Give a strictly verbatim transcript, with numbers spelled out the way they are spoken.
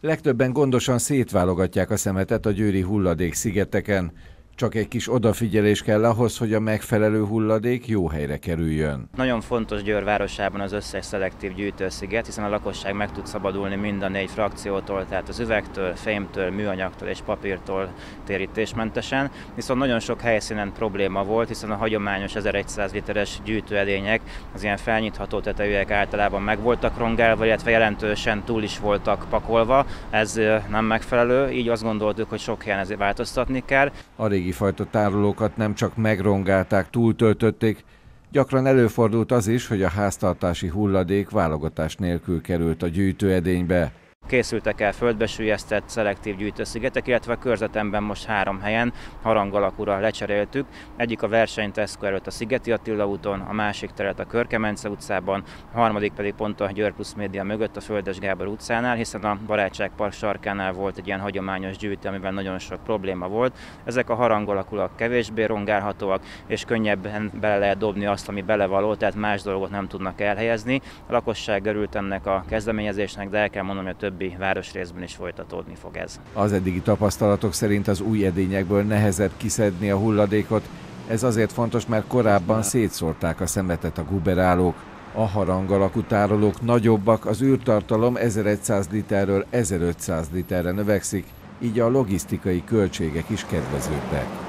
Legtöbben gondosan szétválogatják a szemetet a győri hulladékszigeteken. Csak egy kis odafigyelés kell ahhoz, hogy a megfelelő hulladék jó helyre kerüljön. Nagyon fontos Győr városában az összes szelektív gyűjtősziget, hiszen a lakosság meg tud szabadulni mind a négy frakciótól, tehát az üvegtől, fémtől, műanyagtól és papírtól térítésmentesen. Viszont nagyon sok helyszínen probléma volt, hiszen a hagyományos ezerszáz literes gyűjtőedények, az ilyen felnyitható tetejűek általában meg voltak rongálva, illetve jelentősen túl is voltak pakolva. Ez nem megfelelő, így azt gondoltuk, hogy sok helyen ezért változtatni kell. A régi fajta tárolókat nem csak megrongálták, túltöltötték, gyakran előfordult az is, hogy a háztartási hulladék válogatás nélkül került a gyűjtőedénybe. Készültek el földbesüllyesztett szelektív gyűjtőszigetek, illetve a körzetemben most három helyen harang alakúra lecseréltük. Egyik a versenyteszko előtt a Szigeti Attila úton, a másik terület a Körkemence utcában, a harmadik pedig pont a Győr Plusz Média mögött a Földes Gábor utcánál, hiszen a Barátságpark sarkánál volt egy ilyen hagyományos gyűjtő, amivel nagyon sok probléma volt. Ezek a harang alakúak kevésbé rongálhatóak, és könnyebben bele lehet dobni azt, ami belevaló, tehát más dolgot nem tudnak elhelyezni. A lakosság örült ennek a kezdeményezésnek, de el kell mondanom, hogy a többi városrészben is folytatódni fog ez. Az eddigi tapasztalatok szerint az új edényekből nehezebb kiszedni a hulladékot. Ez azért fontos, mert korábban szétszórták a szemetet a guberálók. A harang alakú tárolók nagyobbak, az űrtartalom ezerszáz literről ezerötszáz literre növekszik, így a logisztikai költségek is kedvezőbbek.